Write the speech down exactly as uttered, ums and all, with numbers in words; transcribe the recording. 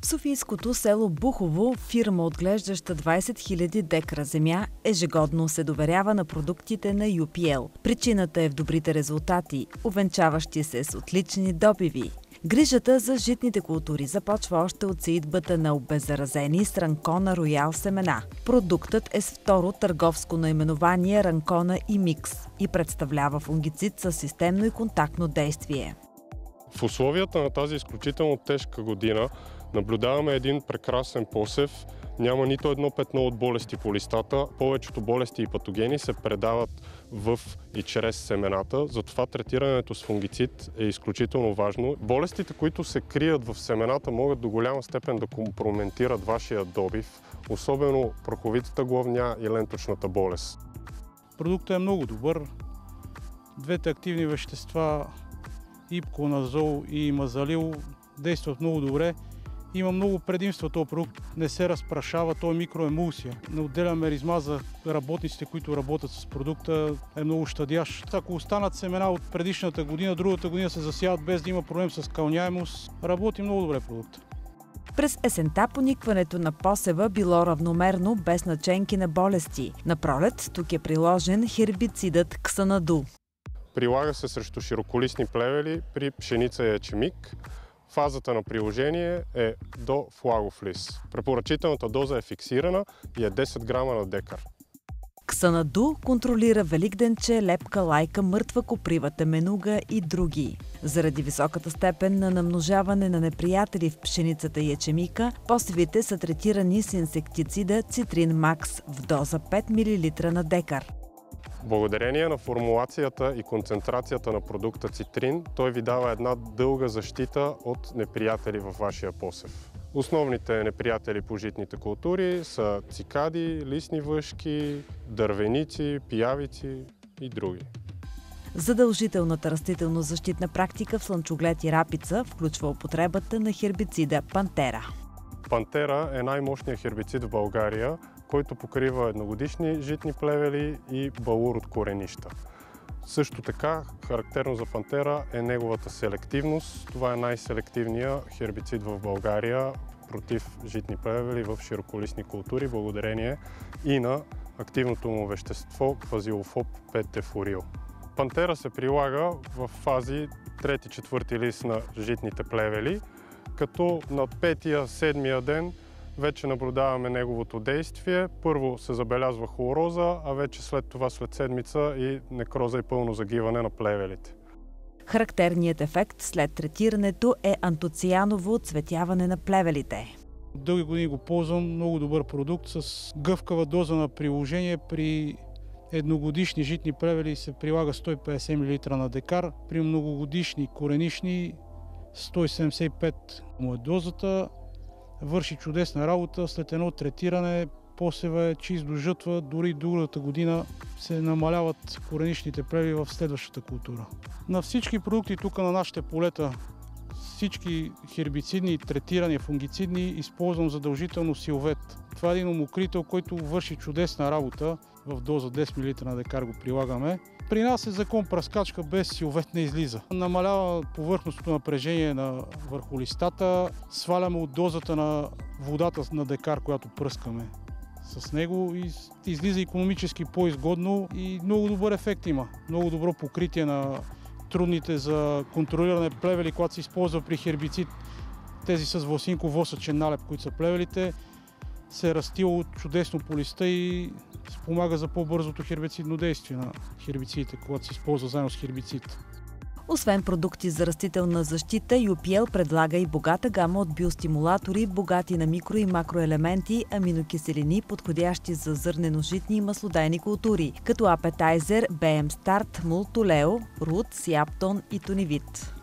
Софийското село Бухово, фирма, отглеждаща двайсет хиляди декара земя, ежегодно се доверява на продуктите на Ю Пи Ел. Причината е в добрите резултати, увенчаващи се с отлични добиви. Грижата за житните култури започва още от сеитбата на обеззаразени с Ранкона Роял семена. Продуктът е с второ търговско наименование Ранкона и Микс и представлява фунгицид със системно и контактно действие. В условията на тази изключително тежка година наблюдаваме един прекрасен посев. Няма нито едно петно от болести по листата. Повечето болести и патогени се предават в и чрез семената. Затова третирането с фунгицид е изключително важно. Болестите, които се крият в семената, могат до голяма степен да компрометират вашия добив, особено праховитата главня и ленточната болест. Продуктът е много добър. Двете активни вещества ипконазол и мазалил действат много добре. Има много предимства този продукт. Не се разпрашава, той е микроемулсия. Не отделя меризма за работниците, които работят с продукта. Е много щадящ. Ако останат семена от предишната година, другата година се засяват без да има проблем с кълняемост. Работи много добре продукт. През есента поникването на посева било равномерно, без наченки на болести. На пролет тук е приложен хербицидът Ксанаду. Прилага се срещу широколистни плевели при пшеница и ечемик. Фазата на приложение е до флагов лист. Препоръчителната доза е фиксирана и е десет грама на декар. Ксанаду контролира великденче, лепка, лайка, мъртва коприва, теменуга и други. Заради високата степен на намножаване на неприятели в пшеницата и ечемика, посевите са третирани с инсектицида Цитрин Макс в доза пет милилитра на декар. Благодарение на формулацията и концентрацията на продукта цитрин, той ви дава една дълга защита от неприятели във вашия посев. Основните неприятели по житните култури са цикади, листни въшки, дървеници, пиявици и други. Задължителната растително-защитна практика в слънчоглед и рапица включва употребата на хербицида Пантера. Пантера е най-мощният хербицид в България, който покрива едногодишни житни плевели и балур от коренища. Също така, характерно за Пантера е неговата селективност. Това е най-селективният хербицид в България против житни плевели в широколистни култури, благодарение и на активното му вещество квазилофоб пет-тефорил. Пантера се прилага в фази трети-четвърти лист на житните плевели, като на петия-седмия ден вече наблюдаваме неговото действие. Първо се забелязва хлороза, а вече след това, след седмица, и некроза и пълно загиване на плевелите. Характерният ефект след третирането е антоцианово отцветяване на плевелите. Дълги години го ползвам, много добър продукт с гъвкава доза на приложение. При едногодишни житни плевели се прилага сто и петдесет милилитра на декар, при многогодишни коренишни сто и седемдесет и пет му е дозата. Върши чудесна работа, след едно третиране посева е чист до жътва, дори другата година се намаляват коренишните плевели в следващата култура. На всички продукти тук на нашите полета, всички хербицидни, третирани, фунгицидни, използвам задължително силвет. Това е един омокрител, който върши чудесна работа. В доза десет милилитра на декар го прилагаме. При нас е закон пръскачка, без силвет не излиза. Намалява повърхностното напрежение на върху листата, сваляме от дозата на водата на декар, която пръскаме с него, и излиза икономически по-изгодно и много добър ефект има. Много добро покритие на трудните за контролиране плевели, когато се използва при хербицид. Тези с власинков восъчен налеп, които са плевелите, се е растило чудесно по листа и спомага за по-бързото хербицидно действие на хербицидите, когато се използва заедно с хербицид. Освен продукти за растителна защита, Ю Пи Ел предлага и богата гама от биостимулатори, богати на микро- и макроелементи, аминокиселини, подходящи за зърнено-житни и маслодайни култури, като Апетайзер, Б М Старт, Мултолео, Рут, Сяптон и Тонивит.